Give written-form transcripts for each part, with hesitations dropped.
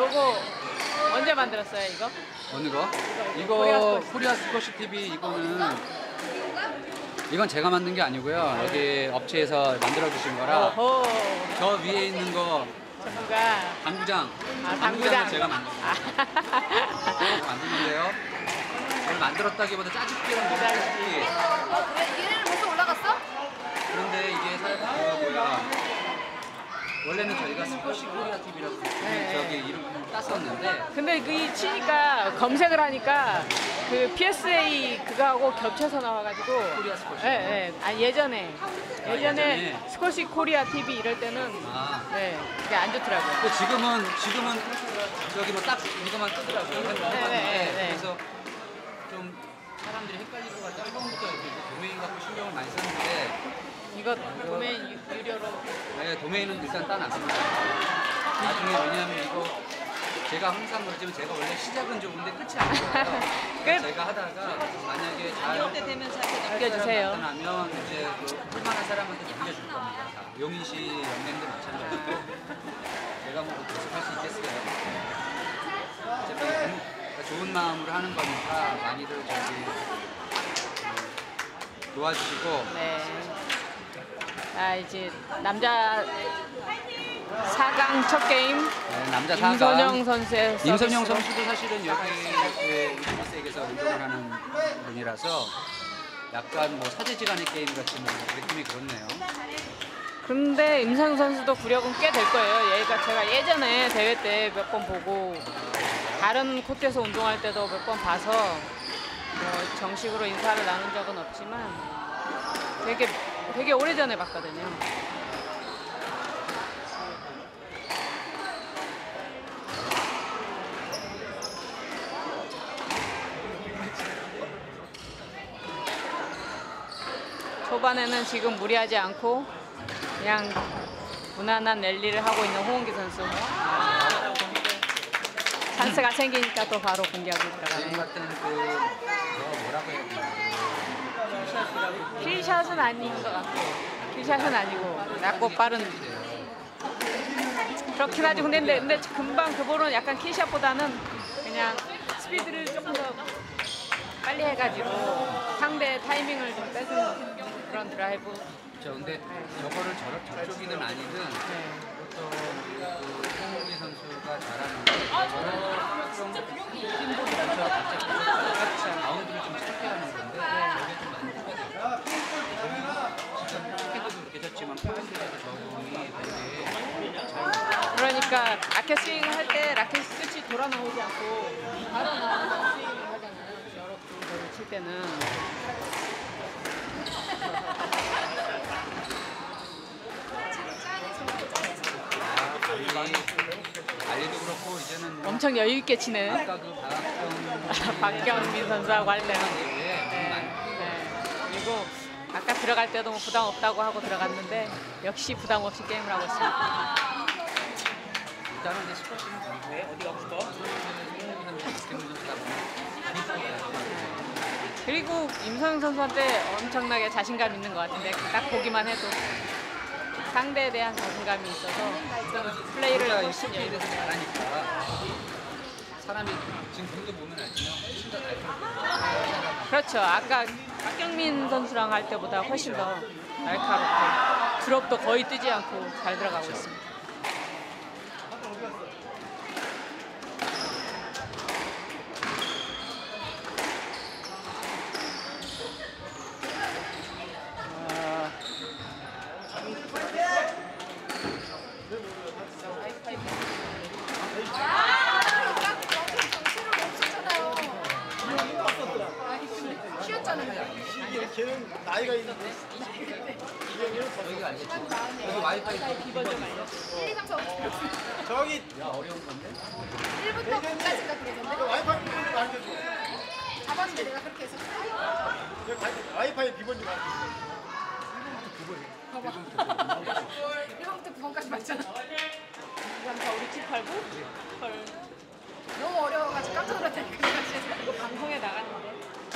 로고 언제 만들었어요 이거? 어느 거? 이거 코리아 스쿼시 TV 이건 제가 만든 게 아니고요. 여기 업체에서 만들어 주신 거라. 오호. 저 위에 있는 거 전부가 당구장. 당구장 제가 만든 건데요. 이걸 만들었다기보다 짜집기랑 너무 짜집기. 얘네는 벌써 올라갔어? 그런데 이게 뭐야? 원래는 저희가 스쿼시 코리아 TV라고 저기 이름 땄었는데. 근데 그 치니까 검색을 하니까 그 PSA 그거하고 겹쳐서 나와가지고. 코리아 스쿼시. 네. 아니 예전에 스쿼시 코리아 TV 이럴 때는 네 그게 안 좋더라고요. 근데 지금은 저기 뭐 딱 이거만 뜨더라고요. 그래서 좀 사람들이 헷갈릴 것 같아. 처음부터 이렇게 도메인 갖고 신경을 많이 썼는데. 이거 도메인 유료로. 네, 도메인은 일단 따놨습니다. 나중에 왜냐하면 이거 제가 항상 그러지만 제가 원래 시작은 좋은데 끝이 안 좋아요. 제가 하다가 만약에 잘 맡겨주세요. 나면 이제 할만한 사람한테 넘겨줄 겁니다. 용인시 연맹도 마찬가지고 제가 뭐 계속 할 수 있겠어요. 어차피 좋은 마음으로 하는 거니까 많이들 도와주시고. 네. 자 이제 남자 4강 첫 게임. 네, 남자 4강. 임선영 선수의 임선영 서비스로. 선수도 사실은 여기 이스에게서 운동을 하는 분이라서 약간 뭐 사제지간의 게임 같은 느낌이 그렇네요. 근데 임선영 선수도 구력은 꽤 될 거예요. 얘가 제가 예전에 대회 때 몇 번 보고 다른 코트에서 운동할 때도 몇 번 봐서 뭐 정식으로 인사를 나눈 적은 없지만 되게 오래전에 봤거든요. 초반에는 지금 무리하지 않고 그냥 무난한 랠리를 하고 있는 홍은기 선수. 찬스가 생기니까 또 바로 공격이 지금 들어가네요. 같은 뭐라고 해야 되나? 킬샷은 아닌 것 같고 킬샷은 아니고 낮고 빠른 그렇긴 하죠. 근데 금방 그 볼은 약간 킬샷보다는 그냥 스피드를 조금 더 빨리 해가지고 상대 타이밍을 좀 뺏은 그런 드라이브. 근데 저거를 저쪽이든 아니든 보통 홍은기 선수가 잘하는데 저는 좀 팀보드처럼 갑자기 바운드를 좀 짧게 하는 건데 저게 좀 많이 크거든요. 지금 스피드도 그렇게 졌지만 포인트에서 적응이 되게 잘. 그러니까 라켓 스윙을 할 때 라켓 끝이 돌아 나오지 않고 바로 나와서 스윙을 하잖아요. 여러 분들을 칠 때는. 알리도 그렇고 이제는 엄청 여유 있게 치네. 아까 그 박경민 선수하고 할 때는. 그리고 아까 들어갈 때도 뭐 부담 없다고 하고 들어갔는데 역시 부담 없이 게임을 하고 있습니다. 일단은 이제 스쿼시는 어디가 붙어? 그리고 임성영 선수한테 엄청나게 자신감 있는 것 같은데 딱 보기만 해도 상대에 대한 자신감이 있어서 플레이를 훨씬 여유롭게 대해서 잘하니까 사람이 지금 경기 보면 알지만 훨씬 더 날카롭고. 그렇죠. 아까 박경민 선수랑 할 때보다 훨씬 더 날카롭고 드롭도 거의 뜨지 않고 잘 들어가고 있습니다. 걔는 나이가 있는데 여기가 알겠지? 여기 와이파이 비번 좀 알려줘. 1, 2, 3, 4, 5, 저기 야 어려운 건데? 1부터 9까지가 그러던데? 와이파이 비번 좀 알려줘. 잡았는데 내가 그렇게 해서 와이파이 비번 좀 알려줘. 봐봐 1번부터 9번까지 맞잖아. 그럼 다 우리 집 팔고? 헐. 너무 어려워가지고 깜짝 놀랐다니까 그거까지 해서. 이거 방송에 나가는데.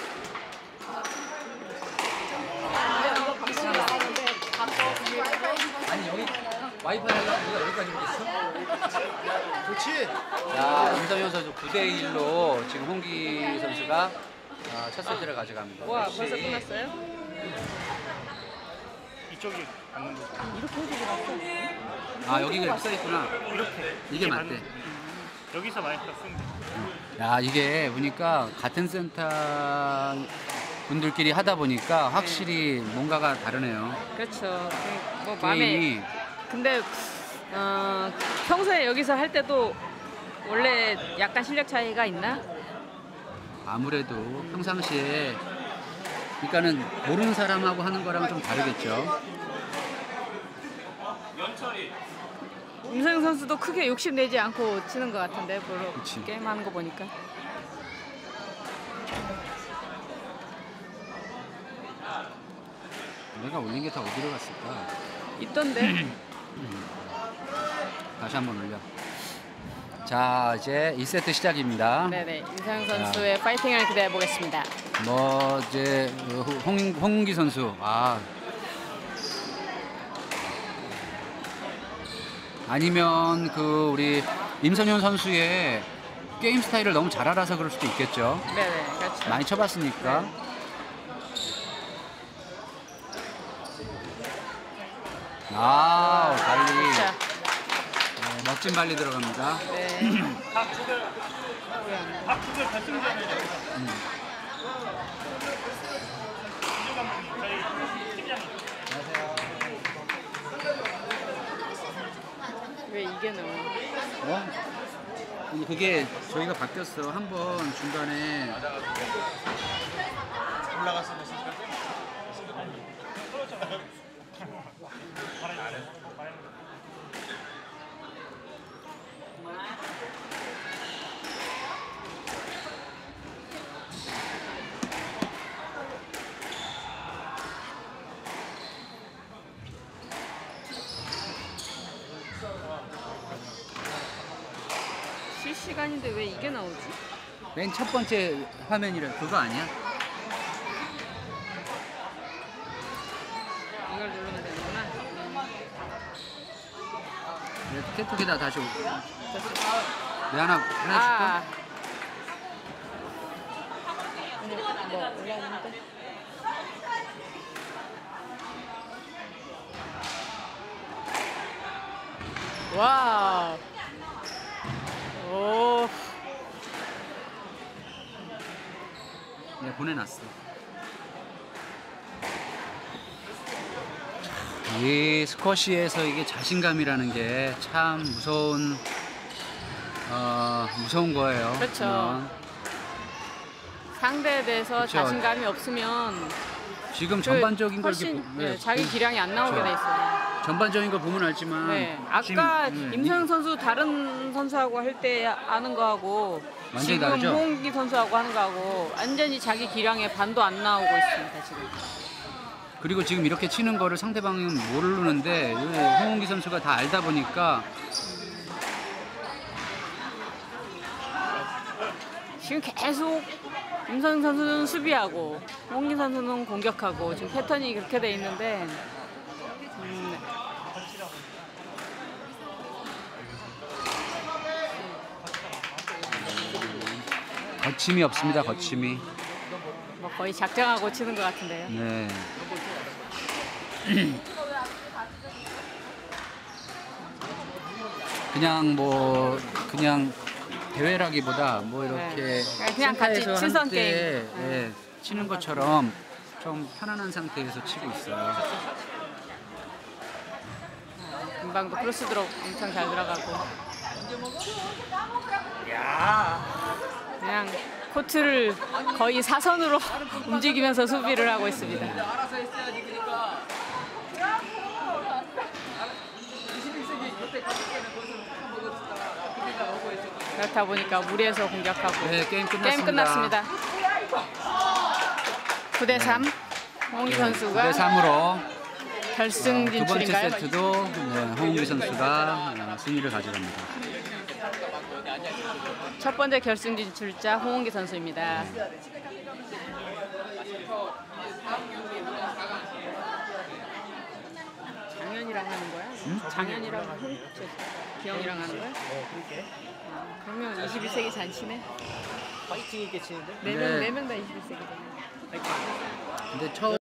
이거 방송에 나가는데 바꿔 아니 여기 와이파이 하려고 우리가 여기까지 오겠어? 좋지. 그렇지. 자, 임성현 선수 9대1로 지금 홍기 선수가 첫 세트를 가져갑니다. 와, 역시 벌써 끝났어요? 이쪽이 받는 거. 이렇게 해주고 갔어. 아, 여기가 이렇게 써있구나. 이렇게. 이게 맞대. 여기서 많이 땄습니다. 야, 이게 보니까 같은 센터 분들끼리 하다 보니까 확실히 뭔가가 다르네요. 그렇죠. 뭐 마음에 게임이. 근데 평소에 여기서 할 때도 원래 약간 실력 차이가 있나? 아무래도 평상시에 그러니까는 모르는 사람하고 하는 거랑 좀 다르겠죠. 임성영 선수도 크게 욕심내지 않고 치는 것 같은데 별로 그치. 게임하는 거 보니까. 내가 올린 게 다 어디로 갔을까? 있던데. 다시 한번 올려. 자, 이제 2세트 시작입니다. 네네. 임성영 선수의 파이팅을 기대해 보겠습니다. 뭐 이제 홍기 선수 아니면 그 우리 임선현 선수의 게임 스타일을 너무 잘 알아서 그럴 수도 있겠죠. 네네. 그렇죠. 많이 쳐봤으니까. 발리. 자, 네, 멋진 발리 들어갑니다. 네. 박수들 결승전에 왜 이게 나와? 아니, 그게 저희가 바뀌었어. 한번 중간에 올라갔어. 실시간인데 왜 이게 나오지? 맨 첫 번째 화면이라 그거 아니야? 이걸 누르면 되는구나. 깨톡에다 다시 됐어. 내 하나 아. 줄까? 뭐 올라오는데? 와우. 오. 네, 보내놨어. 이 스쿼시에서 이게 자신감이라는 게 참 무서운 거예요. 그렇죠. 보면. 상대에 대해서 그렇죠. 자신감이 없으면 지금 전반적인 걸 훨씬 이렇게 네, 자기 기량이 안 나오게 그렇죠. 돼 있어요. 전반적인 걸 보면 알지만 네, 아까 지금, 임성영 선수 다른 선수하고 할 때 하는 거하고 완전히 지금 다르죠? 홍기 선수하고 하는 거하고 완전히 자기 기량의 반도 안 나오고 있습니다 지금. 그리고 지금 이렇게 치는 거를 상대방은 모르는데 홍은기 선수가 다 알다 보니까 지금 계속 임성영 선수는 수비하고 홍기 선수는 공격하고 지금 패턴이 그렇게 돼 있는데 거침이 없습니다. 거침이. 뭐 거의 작정하고 치는 것 같은데요. 네. 그냥 대회라기보다 뭐 이렇게 네. 그냥 같이 센터에서 친선 함께, 게임. 예, 치는 것처럼 좀 편안한 상태에서 치고 있어요. 금방도 크로스 드롭 엄청 잘 들어가고. 그냥 코트를 거의 사선으로 움직이면서 수비를 하고 있습니다. 그렇다 보니까 무리해서 공격하고. 네, 게임 끝났습니다. 끝났습니다. 9대3 홍기 선수가 9대3으로 결승 두 번째 진출인가요? 세트도 홍은기 선수가 승리를 가져갑니다. 첫 번째 결승 진출자 홍은기 선수입니다. 장현이랑 하는 거야? 장현이랑 홍 기영이랑 하는 거야? 그렇게 그러면 21세기 잔치네. 파이팅 있게 치는데. 네 명 다 21세기잖아. 파이팅. 근데 처음